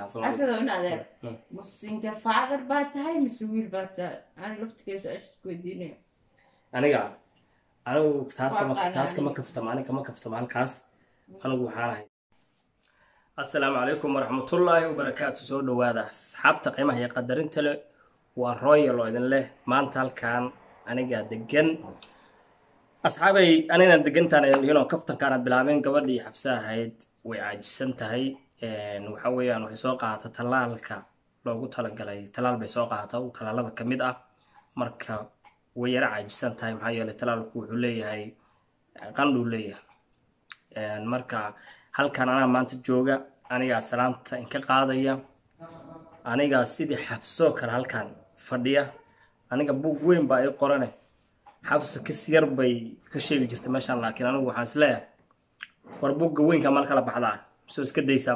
أسدو نادر مسينجر فاعر باتهاي مسوير باتا أنا لفت كيس أشكو ديني أنا تاسك ما كفتم أنا كما كفتم عن كاس أنا وحنا السلام عليكم ورحمة الله وبركاته سود وهذا أصحاب قيمة هي قدرين تلو والرؤية إذن له ما أنت كان أنا قاعد دقن أصحابي أنا دقنت أنا كفتم كان بلامين قبل لي حفسها هيد وعاجسنت هاي وحوي أنا سوقها تطلالك لو قلت لك علي تلال بسوقها وتلالك كمدة مركب ويرى عاجسنت هاي محيا لتلالك وحلي هاي قندو ليه marka halkan ana maanta jooga aniga salaanta in ka qaadaya aniga sidii xafso kale halkan fadhiya aniga buug weyn baa ay qorane xafso ka siyar bay ka sheegi jirtay meeshan laakiin anigu waxaan isleeyahay war buugga weynka mal kala baxdaa soo iska daysaa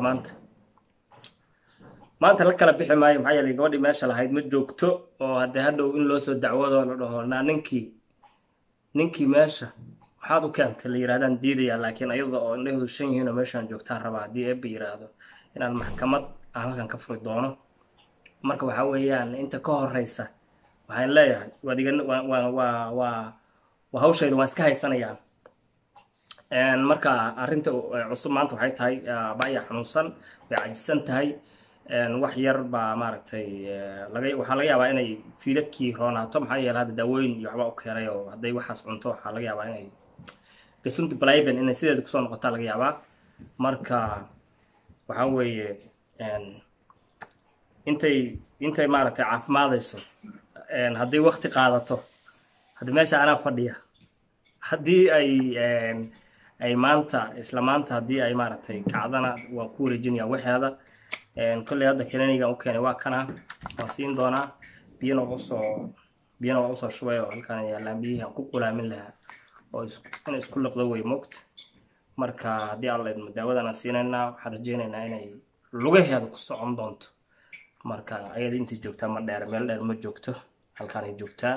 maanta la kala bixi maayo maxay yeelay gabadhii meesha lahayd ma joogto oo hadhow in loo soo dacwado la dhaho ninkii meesha waxaad u keentay la yiraahdaan diidaya laakiin ayada oo indhaheedu shan yihiin oo meeshaan joogtaan rabaa haddii eebba yiraahdo inaan maxkamad aan halkan ka furi doono marka waxaa weeyaan inta ka horeysa waxaan leeyahay waa hawshayda waan iska haysanayaa marka arrinta cusub maanta waxay tahay baya xanuunsan way cajisan tahay wax yar baa maaragtay waxaa laga yaabaa inay fiiladkii roonaato maxaa yeelay hadda daawooyin iyo waxba u keenay oo hadday waxaas cunto waxaa laga yaabaa inay gesunta blayben inay sideeda kusoo noqotaa laga yaabaa marka waxaa weeye intay maaragtay caafimaadayso haddii waqti qaadato haddii meesha anaa fadhiya haddii ay isla maanta haddii ay maaragtay kacdana waan ku wareejinaya waxeeda kolley hadda kliniga u keenay waa kana waan siin doonaa biyana waa usoo shubay oo halkaan yaalaan biyihii aan ku qulaamin lahaa oo inay isku liqdo way moogta marka haddii alla idmo daawadana siinaynaa waxaan rajaynaynaa inay lugaheeda ku socon doonto marka ayada intii joogtaa ma dheer meel dheer ma joogto halkaanay joogtaa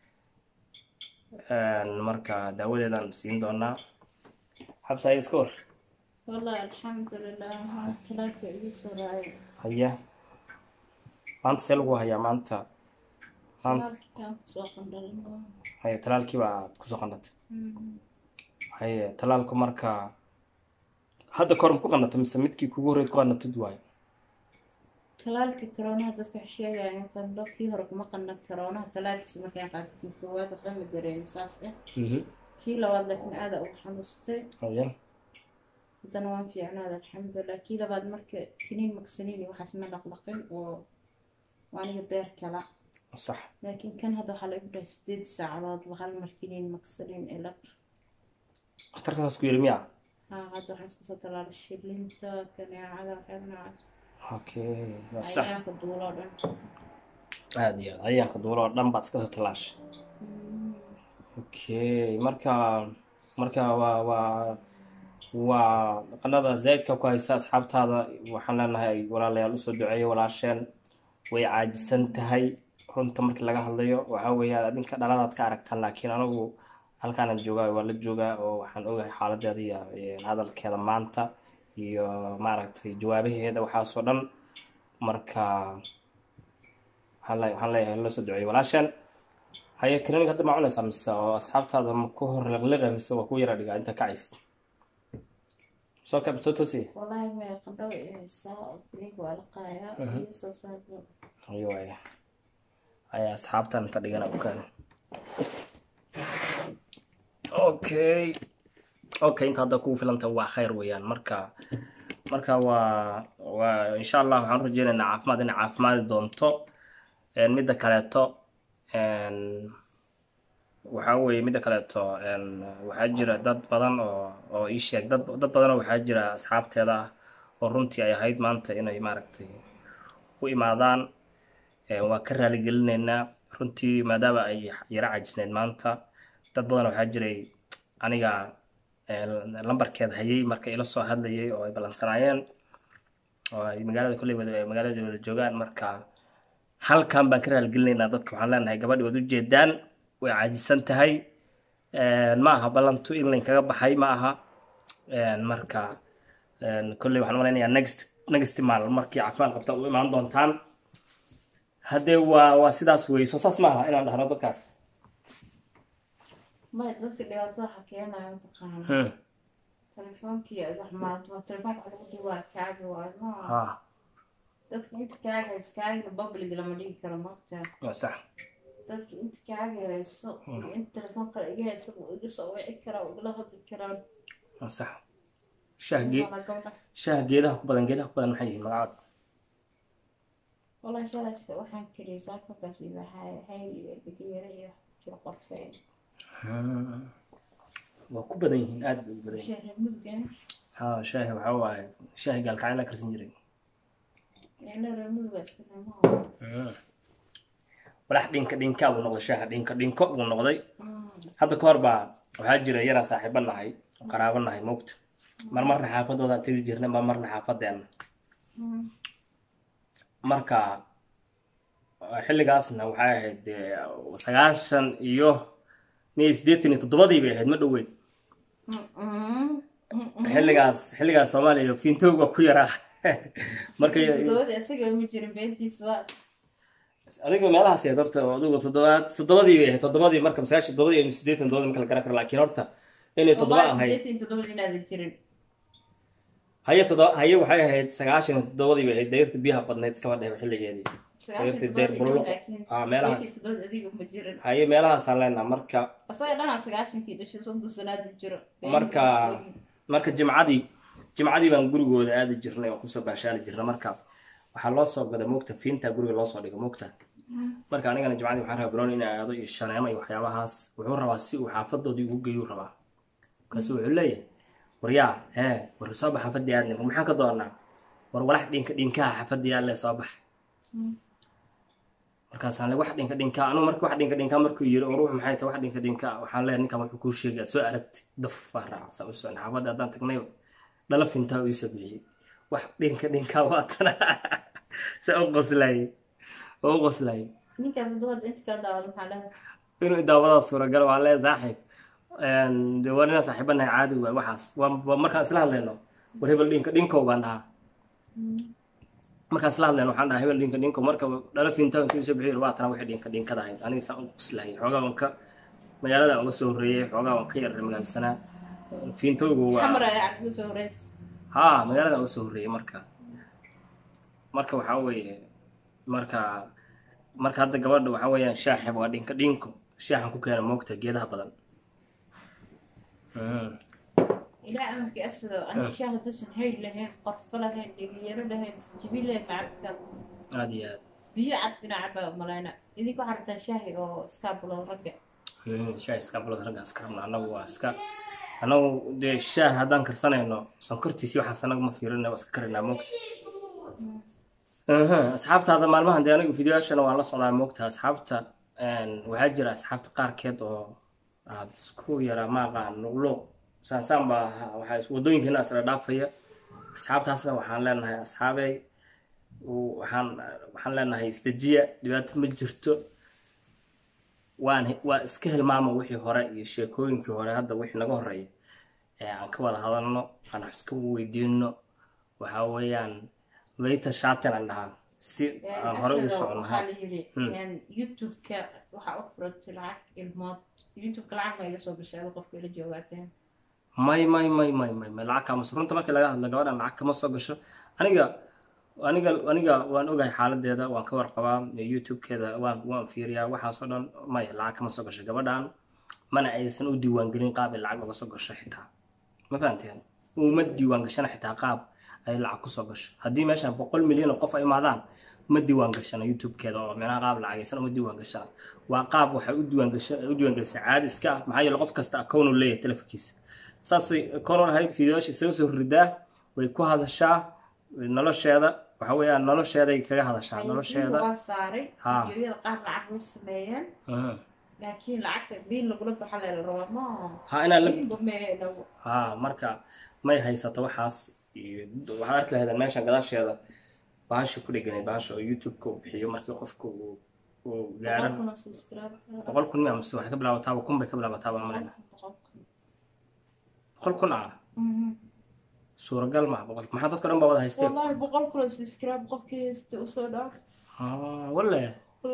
marka daawadeedaan siin doonaa xabsa ay iska war والله الحمد لله ما تلاقي إيش وراي هيا maanta see lagu hayaa maanta كان سوق عندنا haya talaalkii baa kusoo qandatay haya talaalku marka hadda korum ku qandatay mise midkii kugu horeyd ku qandatid waayo talaalka corona dadka xisheeyaa in qandho kii hore kuma qandhan corona talaalkiisa markaan qaatay kii koowaad waxba ma dareemin saas kii labaad laakiin aad u xanuustay haya haddana waan fiicnaada alxamdulilah kii labaad marka kiniin magsaniini waxaas ma dhaqdhaqin oo waaniga beer kala صح لكن كان هذا حلقة بدأ 6 ساعات وهل مركنين مكسرين إلى اختار كذا سكوير مياه هذا حنسك سطر على الشيلين تا كان على حنا اوكي صح أيام كدولار هذه ايام كدولار دم بات كذا تلاش اوكي marka waa qanada zaydka ku haysa asxaabtaada waxaan leenahay walaalayaal u soo duceeyo walaasheen way caajisan tahay runta markii laga hadlayo waxaa weeyaan adinka dhaladaad ka aragtaan laakiin anigu halkaan joogaa waa la joogaa oo waxaan ogahay xaaladeeda iyo hadalkeeda maanta iyo maaragtay jawaabaheeda waxaasoo dhan marka waxaan leeyahay la soo duceeyo walaasheen haya klinik hadda ma cunaysaa mise oo asxaabtaada ma ku hor liqliqa mise waa ku yara dhigaa inta kacaysa soo kabtotosi والله ما قدوا ساعة بليك ولا قايا يسوع سافر أيوة هيا أصحابتنا أنت دقنا وكان أوكي أنت هذا كوفي لأنت هو خير ويان مركا وإن شاء الله عن رجينا عافماد دونتو مدة كالاتو waxaa weeye midda kaleeto waxaa jira dad badan oo ii sheeg dad badan oo waxaa jira asxaabteeda ah oo runtii ay ahayd maanta inay maaragtay u imaadaan waa ka raaligelinaynaa runtii maadaama ay yara cajisneyd maanta dad badan waxaa jiray aniga lambarkeeda hayay marka ila soo hadlayay oo ay balansanaayeen oo ay magaalada kolley magaalada wada joogaan marka halkan baan ka raaligelinaynaa dadka waxaan leenahay gabadhi waad u jeedaan way caajisan tahay ma aha ballantu in lain kaga baxay ma aha marka kolley waxaan malaynayaa next nagasti maal markii caafimaad qabta u imaan doontaan haddee waa sidaas weeye soo saas maaha inaan dhahno dadkaas ما dadka dhibaato waxa keenaya mataqaana telefonkii waxmaad telefonka waxa lagu duwaa kaaga waa dadka inta kaaga iskaagna public lama dhigi karo markaa waa sax dadka inta kaaga hayso inta telefonka iga hayso iga soo wici kara igala hadli karaan waa sax shaah geedaha ku badan maxay yihiin magacaad والله شاهدت waxaan kiriyo saakadaas ilaahay hayl iyo bigeera iyo jiro qorfeen waa ku badan yihiin aad u badan shaah mudgan shaah waxa waaye shaah gaalkacay la karsan jiray ina ramul wasnamo walax dhinka uu noqday shaah dhinka uu noqday hadda ka hor baa waxaa jira yara saaxiibanahay qaraabanahay moogta marmarna xaafadooda tiri jirnay marmarna xaafadeena marka xilligaasna waxay ahayd 9 iyo 87 bay ahayd ma dhaweyn xilligaas Soomaaliya fiintooga ku yaraa marka dooda isaga ma jirin beentiis waa aniga meelahaas ay darto adigu 7 bay ahayd 7 marka 7 iyo 87 marka la garan karo laakiin horta inay 7 ahayd 87 inaad jirin haye waxay ahayd 97 bay ahayd deyrta biyaha badneed iska wadhay xilligeedii deyrta deyr bullo meelahaas haye meelahaas aan leenahay marka asaga dhana 90kii dhashay 30 sanaad jiro marka jimcadii baan gurigooda aadi jirnay oo kusoo baashaali jirnay marka waxaa loo soo gaday moogta fiinta guriga loo soo dhigo moogta marka anigana jimcadii waxaan rabaa brown in ay aado iyo shaneemo iyo waxyaabahaas wuxuu rabaa si uu xaafadoodii ugu geeyo rabaa kaas wuxuu leeyahay waryaa war soo bax xaafadii aadna maxaan ka doonaa war walax dhinka xaafadii aad le soo bax markaasaan le wax dhinka anu marka wax dhinka markuu yiri oo ruux maxay tahay wax dhinka waxaan leeyahay ninka wuxuu ku sheegay soo aragti daf farac soo soo xaafadda adan tagnay dhala finta uu soo bixiyay wax dhinka waatana soo qoslay ninka dood inta ka daawad maxaa la inuu daawada suuragal waa le saaxiib warina saaxiibana caadi waa waxaas waa markaan isla hadlayno war hebel dhinka baan dhahaa markaan isla hadlayno waxaan dhahaa hebel dhinka marka dhala finta intuu soo bixiyay waatana wixii dhinka dahayd aniga saan u qoslay xoogaa ka magaalada uga soo horeeyay xoogaa ka yar magaalsana fiintoogu waa xamra ayaa uga soo horeeyay magaalada uga soo horeeyay marka waxa weeye marka hadda gabadha waxa weeyaan shaaxib waa dhinko shaaxan ku keenay moogta geedaha badan إلى أنك أسد أنا شاهد دوسن هاي لهين قرفة لهين دقيرة لهين جبيل لهين معبكة عادي بيعتنا عبا ملاينا إذا كو حرتان شاهي أو سكابولا رقع شاهي سكابولا رقع سكابنا أنا دي الشاه هدان كرسانا إنه سنكرتي سيو حسنا ما فيرنا واسكرنا موقت أصحابتا هذا معلومة عندي أنا فيديوهاش أنا والله صلاة موقت أصحابتا وهاجر أصحابتا قار كده سكو يرى ما قان نقلو سان با waxay wadooyinka naas la dhaafaya asxaabtaasna waxaan leenahay asxaabay waxaan leenahay istajiya dhibaato ma jirto waa iska hilmaamo wixii hore iyo sheekooyinkii hore hadda wixii naga horeeyay aan ka wada hadalno aan iska weydiino waxa weeyaan wayta shaatan aan dhahaa si aan hore u soconahay youtube-ka waxa u furatay lacag ilmood youtube-ka lacag ma iga soo gashay qofka ila joogaateen may lacag kama soo runta markii laga hadlo gabadhan lacag kama soo gasho aniga waan ogahay xaaladeeda waan ka warqabaa youtube-keeda waan fiiriyaa waxaas oo dhan may lacag kama soo gasho gabadhan mana aysan u diiwaan gelin qaab ay lacag uga soo gasho xitaa ma fahanteen uma diiwaan gashana xitaa qaab ay lacag ku soo gasho haddii meesha 100 milyan oo qof ay imaadaan ma diiwaan gashana youtube-keeda oo meelaha qaab lacagaysan uma diiwaan gashana waa qaab waxay u diiwaan gashay caadi iska ah maxaa yeelay qof kasta account uu leeyahay telefonkiisa saasay kono lahayd fiidiyoosha soo ridaa way ku hadashaa nolosheeda waxa weeyaan nolosheeday kaga hadashaa nolosheeda waa saaray fiidiyooyada qaar lacag way sameeyeen laakiin lacagta biil lagula baxo la rabaa ina marka may haysato waxaas waxaan arki lahayd meesha gadaasheeda baasha ku dhiganay baasha oo youtube-ka uu bixiyo markii qofku uu gaaro 100,000 ama waxay ka bilaabataa 1,000 bay ka bilaabataa baan malayna 1,000 suuragal ma boqol maxaa dadka dhan baa wada haystee wallahi boqol kula subscribe qofkii haysta usoo dhaaf walle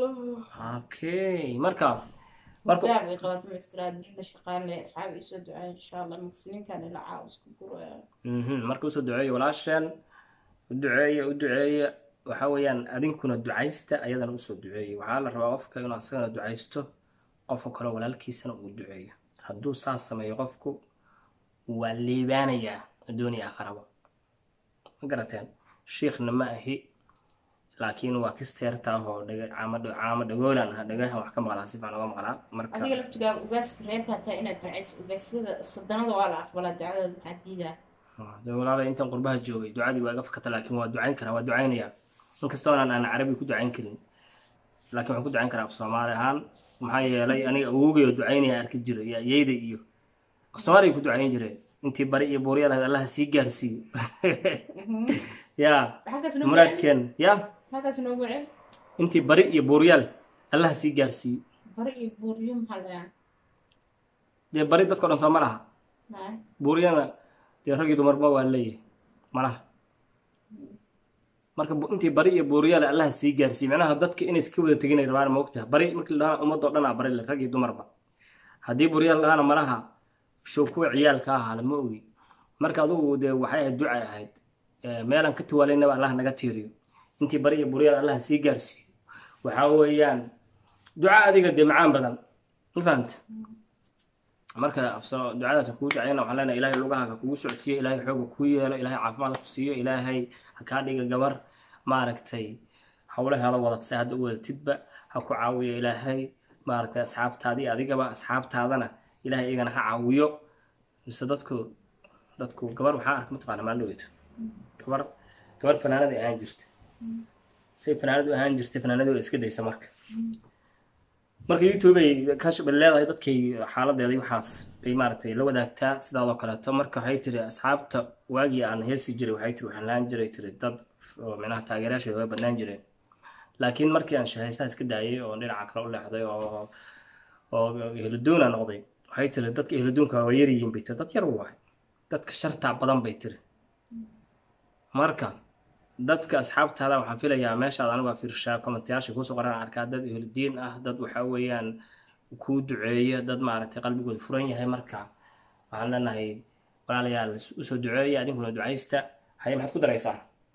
okay marka داعي قوات مستراد برنا شقان لي أصحاب يسود دعاء إن شاء الله مكسلين كان العاوز كبر marka usoo duceeyo walaashan u duceeya waxa weeyaan adinkuna ducaysta ayadana usoo duceeyo waxaa la rabaa qofka inuu asagana ducaysto qofka kale walaalkiisana uu duceeyo hadduu saas sameeyo qofku waa liibaanayaa adduuniya aakhiraba ma garateen shiikhna ma ahi laakiin waa kisteerta oo caamo dhagoolan ah dhagahan wax ka maqlaa si fiican uga maqlaa marka adiga laftigaa ugaaska reerka taa inaad ducayso ugaasyada sadanada waa la aqbalaa ducada maxaa diidaa walaala intaan qurbaha joogay ducadii waa iga fakata laakiin waa ducayn karaa waa ducaynayaa inkastoo aan carabi ku ducayn karin laakiin waxaan ku ducayn karaa af soomaali ahaan maxaa yeelay aniga awowgay oo ducaynaya arki jiray iyo ayeyda iyo af soomaaliga ku ducayn jireen intii bari iyo buurya lahayd allaha sii gaarsiiyo yaa muraadkeen yaa halkaas noogu cel intii bari iyo buurya leh allaha sii gaarsiiyo bari iyo buuryo maxaa lagaa dee bari dadkao dhan soo ma laha buuryana dee rag iyo dumarba waa leeyahay malaha marka intii bari iyo buurya leh allaha sii gaarsiiyo macnaha dadka inay iska wada teginay rabaan ma ogtaha bari markii la dhahaa ummadoo dhan aa bari leh rag iyo dumarba haddii buurya la dhahaana malaha show kuwa ciyaalka ahaa ma ogi marka adugu dee waxay ahayd ducay ahayd meelaan ka tiwaalaynaba allah naga tiiriyo intii bari iyo buuryaal allah sii gaarsiiyo waxaa weeyaan duca adiga dee macaan badan ma fahamta marka ducadaas kuu ducayna waxaan leenahay ilaahay lugahaaga kugu socodsiiyo ilaahay xooga kuu yeelo ilaahay caafimaad ku siiyo ilaahay ha kaa dhiga gabar maaragtay hawlaheeda wadatay hadda u wadatidba ha ku caawiyo ilaahay maaragtay asxaabtaadii adigaba asxaabtaadana ilaahay iyagana ha caawiyo mise dadku gabar waxaa arka mataqaana maaldhoweyta gabar fanaanadii ahaan jirta say fanaanadu ahaan jirtay fanaanadii waa iska daysa marka youtube ay kashbal leedahay dadkay xaaladeedii waxaas bay maaragtay la wadaagtaa sidaadoo kaleeto marka waxay tiri asxaabta waagii aan heesi jiray waxay tiri waxaan laan jiray tiri dad oo micnaha taageerayaasheeda way badnaan jireen laakiin markii aan shahaystaha iska daayay oo dhinaca kale u leexday oo ehluduuna noqday waxay tiri dadka ehluduunka waa yaryihiin bay tiri dad yar waay dadka shartaa badan bay tiri marka dadka asxaabtaada waxaan filayaa meeshaad aniga fiirshaa kommentayaasha kuusoo qoran arkaa dad ehludiin ah dad waxaa weeyaan kuu duceeya dad maaragtay qalbigooda furan yahay marka waxaan leenahay walaalayaal usoo duceeya adinkuna ducaysta haye maxaad ku daraysaa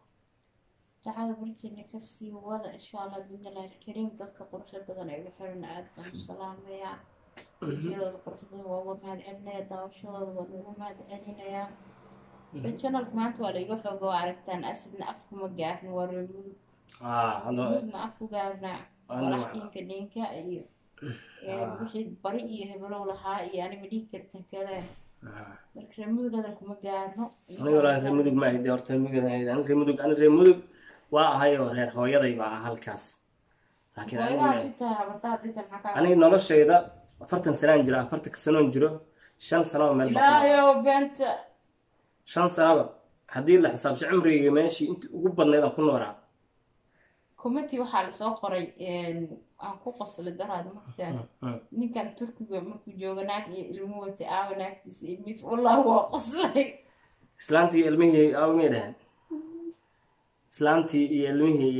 ducada barteena kasii wada insha allah biidnillahi alkariim dadka quruxda badan ee ugu xiran aad baan u salaamayaa wejiyadooda quruxda badan waa uga mahad celinaya daawashadooda waan ugu mahad celinayaa channelka maanta waa laiga xooga waa aragtaan asidna afkuma gaafin waa reemudugna afku gaafnaa walaxinka dhinka iyo wixii bari iyo hebelow lahaa iyo anima dhihi kartan kale marka reemudug hadal kuma gaarno aniga walaa reemudug ma ahide horta reemudug waa ahayoo reer hooyaday baa halkaas laakiin aniga noloshayda 40 sanaan jira 40 sanoon jiro 5 sano meel ilaayo beenta 5 sanaba haddii la xisaabsho cimrigayga meeshii intii ugu badnayd aan ku noolaa committee waxaa lasoo qoray aan ku qoslay daraad markaan ninkan turkiga markuu jooga naag iyo ilmo watay aawa naagtiisa ilmihiis wallahi waa qoslay islaantii ilmihii aawa may dhahan islaantii iyo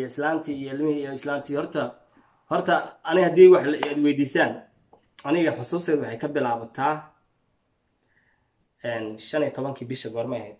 ilmihii horta aniga haddii wax aad weydiisaan aniga xusuusteed waxay ka bilaabataa 15 bisha goormay ahayd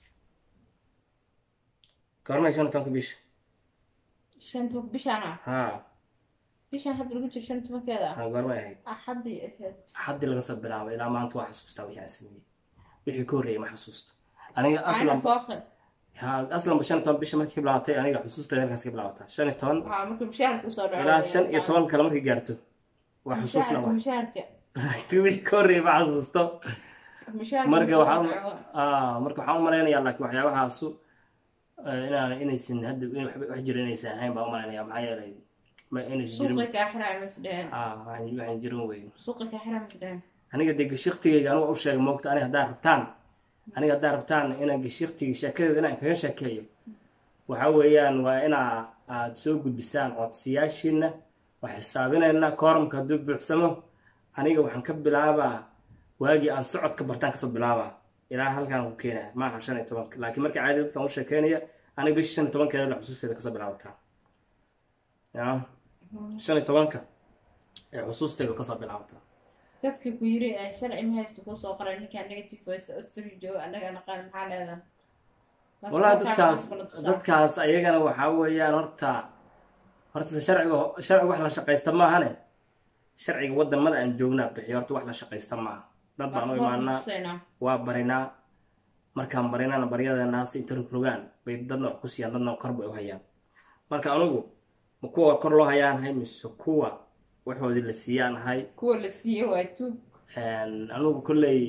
goormay 15 bisha 15 bishana bishan hadda lagu jiro 15keeda goormay ahayd axadii laga soo bilaabay ilaa maanta waa xasuustaa wixii aan sameeyey wixii ka horreeyay ma xasuusto aniga aslan 15 bisha markii bilaatay aniga xusuusteeda halkaas ka bilaabataa 15 markii mushaarka usoo dhaco ilaa 15 kale markii gaarto waa xusuusna mushaarka wixii ka horreeyay ma xasuusto marka waxaan u malaynayaa laakiin waxyaabahaasu inaysan hadda wax jira inaysan ahayn baan u malaynayaa maxaa yeelay ma inaysan jirin waxaan jirin wey aniga dee gashiktigayga aniga u sheegay moogta aniga haddaa rabtaan inaan gashiktiga sheekadeeda inaan kaga sheekeeyo waxaa weeyaan waa inaa aad soo gudbisaan codsiyaashiina waa xisaabinaynaa koorumka hadduu buuxsamo aniga waxaan ka bilaabaa waagii aan socodka bartaan kasoo bilaabaa ilaa halkaan ku keenaya maaha 15 laakiin marka caadi dadkan u sheekeynaya aniga bisha 15 la xusuusteeda kasoo bilaabataa ya 15 ee xusuusteeda kasoo bilaabataa dadka ku yiri sharci ma haysto ku soo qoray ninka negative voice Australia jooga anaga naqaan maxaa leedahay والله dadkaas ayagana waxa weeyaan horta sharciga wax la shaqeysta ma ahane sharciga wadamada aan joognaa bixi horta wax la shaqeysta ma aha dad baan u imaanaa waa barinaa markaan barinana baryadenaas inta rogaan bay dadna ku siiyaan dadna kor bay u hayaan marka anigu ma kuwa kor loo hayaan hay mise kuwa waxoodii la siiyaan hay kuwa la siiyay waa tuug anigu kulley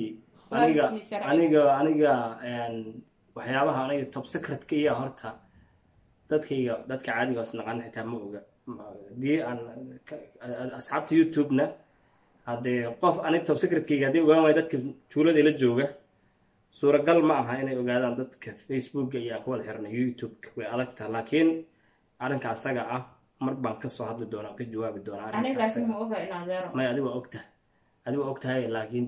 aniga waxyaabaha aniga top secret ka iyo horta dadka caadiga oo naqaan xitaa ma oga hadii aan asxaabta YouTube-na hadee qof aniga top secret-kayga hadii ogaan waayo dadka tuulada ila jooga suuragal ma aha inay ogaadaan dadka Facebook iyo ku wada xirnay YouTube way adagtaa laakiin arrinka asaga ah mar baan ka soo hadli doonaa ka jawaabi doonaa aniga laakiin ma oga in adeero ma adiga ogtahay laakiin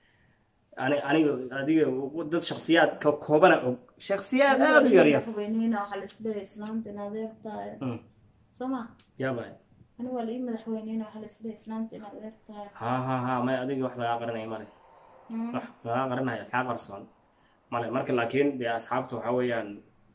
adiga dad shakhsiyaad ka koobana og shakhsiyaad aad u yar yar madaxweynena waxa la isleeyahay islaanta in adeertahay soma yaabay aniga wali madaxweynena waxa la isleeyahay islaanta in adeertahay ha ma adiga wax laga qaranay male wax laga qaranaya ka qarsoon male marka laakiin asxaabtu waxa weeyaan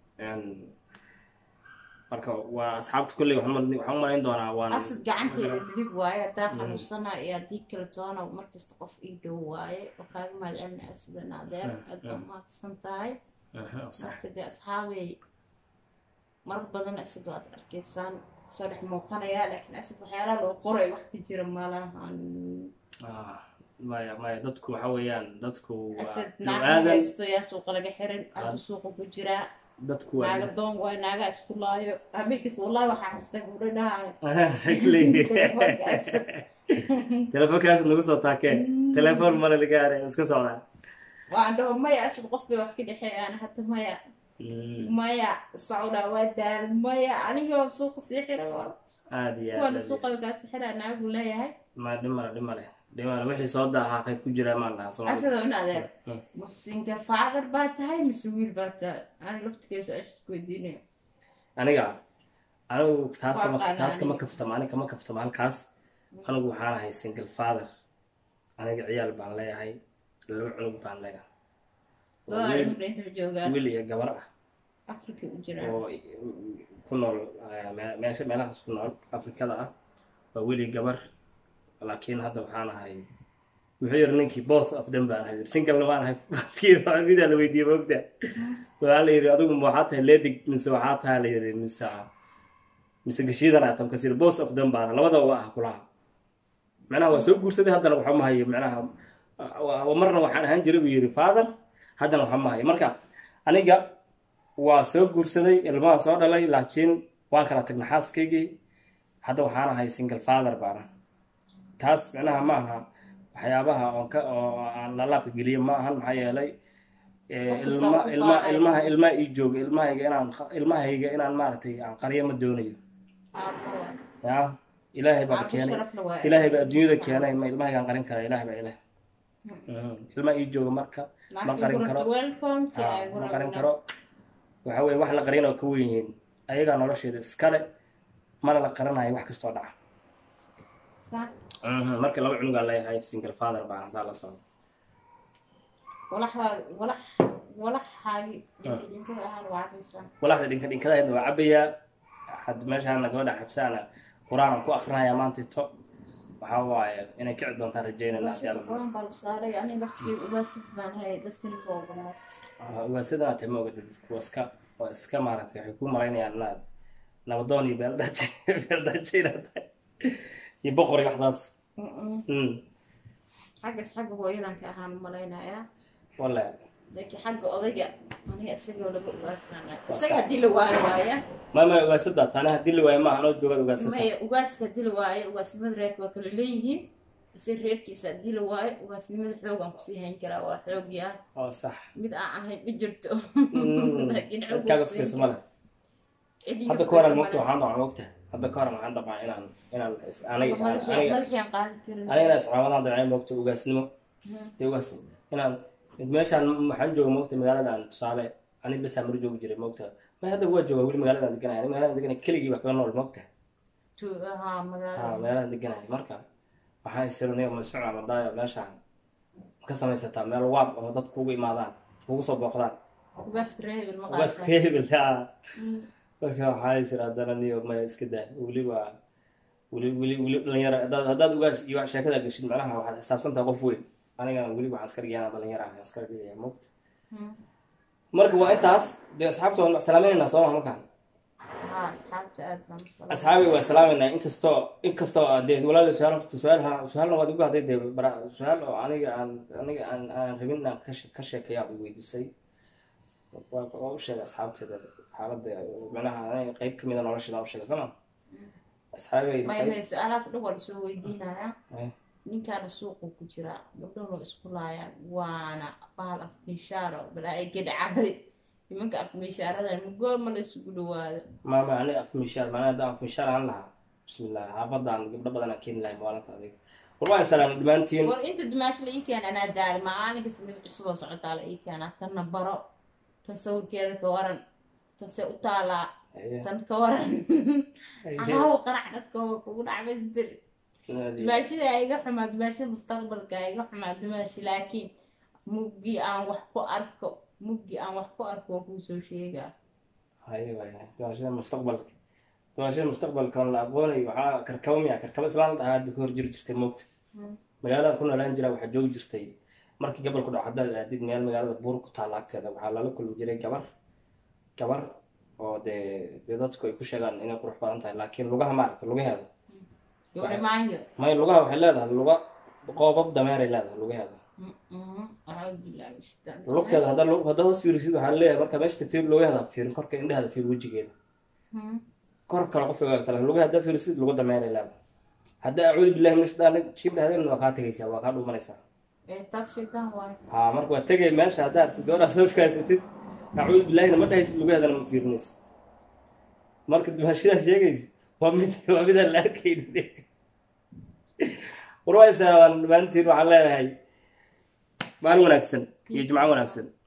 marka waa asxaabtu kulli waxaan marayn doonaa waan asad gacanteeda midig waaye taa xanuunsana iyo hadii kala toona markasta qof ii dhow waaye oo kaaga mahadcelina asadana adeer aad baa mahadsan tahay marka dee asxaabay marar badan asad waad arkaysaan kasoo dhex muuqanaya laakiin asad waxyaalaha loo qoray wax ka jira malahan maya dadku waxa weeyaan dadku asad naag haysto yaa suuqa laga xirin aad suuqa ku jiraa dadku naaga doon waa naaga isku laayo habeenkasta wallahi waxaa xasuustay gabdho dhahay telefoonkaas nagu soo taakee telefoon male laga haaray iska socdaa waan dhaho maya asad qof bay wax ka dhexeeyaan hata maya socda waa daal maya anigoo suuqa sii xira aad iyo kuwana suuqa gaa sii xira naagu leeyahay ma dhimale wixii soo daaqay ku jira maan lahaa soo asad in adeer ma single father baa tahay mise wiil baa tahay aan laftigeesu ashku weydiinayo anigu taas kama kaftama halkaas anigu waxaan ahay single father aniga ciyaal baan leeyahay 2 cunug baan leeyahay wiil iyo gabar ah Afrika u jira oo ku nool meelahaas ku nool Afrikada ah waa wiil iyo gabar laakiin hadda waxaan ahay wuxuu yiri ninkii both of them baan ahay single baan ahay kiiba vida la weydiiyay waqti waa la yiri adigu ma waxaa tahay ledig mise waxaa tahay la yiri mise gashiidana atam ka sir both of them baan labada waa kulaha macnaha waa soo guursaday haddana waxa ma hayo macnaha marna waxaan ahaan jiray yiri father haddana waxa ma hayo marka aniga waa soo guursaday ilmaha soo dhalay laakiin waan kala tagnay xaaskaygii hadda waxaan ahay single father baan taas macnaha ma aha waxyaabaha oo aan la laabka geliyo ma ahan maxaa yeelay ilmaha ii jooga ilmahayga inaan maaragtay aan qariyo ma doonayo ya ilaahay baa keenay ilaahay baa adduunyada keenay ma ilmahayga aan qarin karaa ilaahay baa ilaah ilmaha ii jooga marka ma qarin karo waxa weeye wax la qarin oo ka weyn yihiin ayagaa nolosheeda iskale mana la qaranayo wax kastoo dhaca marka 2 cunug aan leeyahay single father baan saa la socdo walaxda dhinkada waa cabayaa had meeshaan gabadha xabsaana quraan ku akhrinayaa maantito waxa waaye inay kici doontaan rajeynayna ugaasada aad ma ogada dadku waa iska maaragtay waxay ku malaynayaan inaad nabadoon iyo beeldaajeynad iyo boqoriga waxdaas xagga hooyadan ka ahaan malaynayaa wallahi laakiin xagga odayga aniga isagoo laga ugaasana isaga hadii la waayo ma ugaasada tana hadii la waayo ma ahan oo jooga ugaasada ma ugaaska hadii la waayo ugaasnimada reerka waa kala leeyihiin isay reerkiisa hadii la waayo ugaasnimada xoogan ku sii hayn karaa waa xoog yahay oo sax mid aan ahayn ma jirto laakiin xoogaas ka mala hadda ku waran waqti waxaan waqti hadda ka waran waxaan dhaqaa inaan aniga iscaawadaan dacay waqti ugaasnimo ugaas inaan meeshaan waxaan jooga moogta magaaladan tusaale ani bes aan mar joogi jiray moogta ma hadda waa jooga weli magaaladan deganahay ani magaaladan deganahay keligii baa kaga nool moogta magaaladan deganahay marka waxaan isirnay ma socon ama daayo meeshaan ka samaysataa meel waab oo dad kugu imaadaan kugu soo booqdaan ugaas reebel marka waxaa isira haddana niyo ma iska daa weli dhalinyaro haddaad ugaas iyo sheekada gashid macnaha waxaad xisaabsantaha qof weyn anigana weli waxaan iska dhigayaa dhalinyaro ah iska dhigaya moogta marka waa intaas dee asxaabta salaameynayna soo maha markaan asxaabi waa salaameynaa inkastoo dee walaal su-aalna waad ugu hadday dee su-aal oo aniga aan rabin inaan ka sheekeeyo aad weydiisay waa u sheegay asxaabteeda xaaladda macnaha qeyb kamida nolosheeda u sheegay sooma asxaabay su-aalahaas dhan waa lasoo weydiinaya ninkaana suuqu ku jiraa gabdhahuna isku laayaan waana bahal afmishaaro balaa ay gedhacday nimanka afmishaaradan goorma la isugu dhawaado maama ani afmishaar maana haddaan afmishaar aan lahaa bismillah xaafadaan gabdho badan aan keeni lahay maalinta adiga warbaan salaam dhammaantiin war inta dimaash la ii keena anaa daari maalinka mid cusub oo socotaa la ii keenaa tanna baro tan sawirkeeda ka waran tanse u taalaa tan ka waran haaw qarax dadka kugu dhacbaysdir dimaashida iga xumaa dimaashada mustaqbalka iga xumaa dimaashi laakiin muggi aan wax ku arko waa kuu soo sheegaa dimaashada mustaqbalkan la aqoonay waxaa karkaba islaan dhahaa hadda ka hor jiri jirtay moogta magaalada ku noolaan jira waxaa joogi jirtay markii gabal ku dhaco haddaad aadid meel magaalada buur ku taalla agteeda waxaa lala kulmi jiray gabar oo dee dadku ay ku sheegaan inay qurux badan tahay laakiin lugaha maaragta lugaheeda may lugaha waxay leedahay luga qoobab dameeray leedahay lugaheeda lugteeda hadda hoos fiirisid waxaa leeyahay marka meesha tagtid lugaheeda fiirin korka indhaheeda fiir wejigeeda kor kale qof tala lugaha haddaa fiirisid luga dameeray leedahay hadda acuudu billahi min shaytaan jiib dhahdeen waa kaa tegaysaa waa kaa dhuumanaysaa marka waa tegay meesha haddaa artid gabadhaa soo fikaasatid acuudu billahina ma dhahaysid lugaheedana ma fiirinaysid marka dimaashadaa sheegaysid waa midaan la arkaynin warwaysa dhammaantiin waxaan leedahay maalin wanaagsan iyo jimco wanaagsan